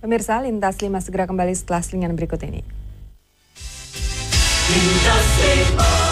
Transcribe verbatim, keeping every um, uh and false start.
Pemirsa, Lintas lima segera kembali setelah selingan berikut ini. Lintas lima.